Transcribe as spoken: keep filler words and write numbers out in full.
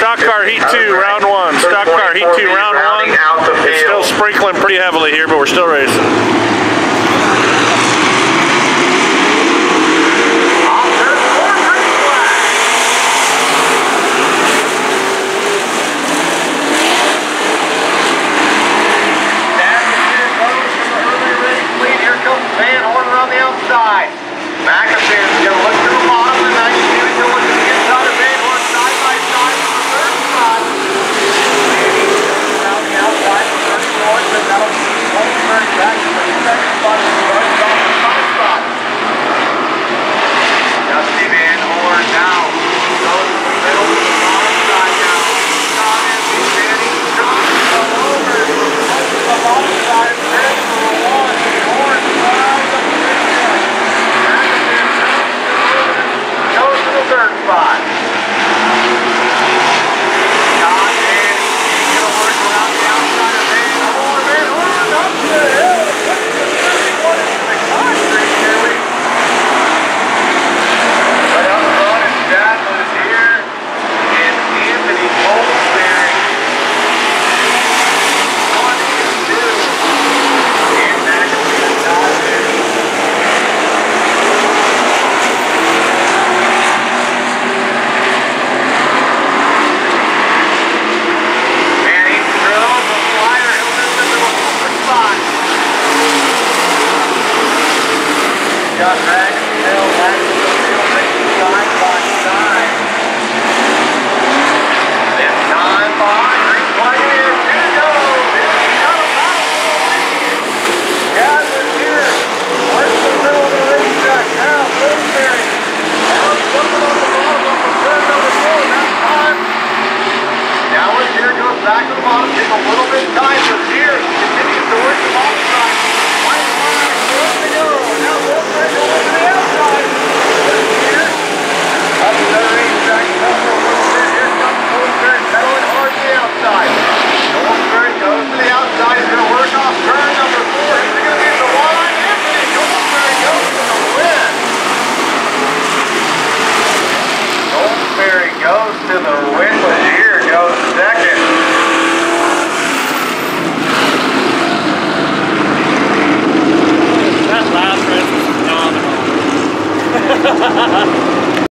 stock car heat two, round one. Stock car heat two, round one. It's still sprinkling pretty heavily here, but we're still racing. Van order on the outside. McAfee's going to look to the bottom and now you see it going to the inside of Van Horn side by side for the third spot. Down the outside for thirty-four, and that'll be Holmberg back to the second spot and the first spot for the five spot. Dusty Van Horn now goes to the middle to the bottom side now. John and Manny John come over to the bottom side and Van for one. Horn drives up the big point. McAfee goes to the third spot. John and he's going to work around the outside of Van Horn. Van Horn up the hill. thirty-one into the concrete here. We right up front and Chad was here. And Anthony Goldsberry. One and two. And McAfee is not there. Manny throws a flyer. He'll miss into the upper spot. Got back to the hill, back to the field, racing side by side. This time by green flag in. Here it goes. It's got a powerful lead. Chad was here. Where's the middle of the racetrack now? Goldsberry. Now something on the bottom of the turn number four. That time. Now it's here, goes back to the bottom, getting a little bit tight with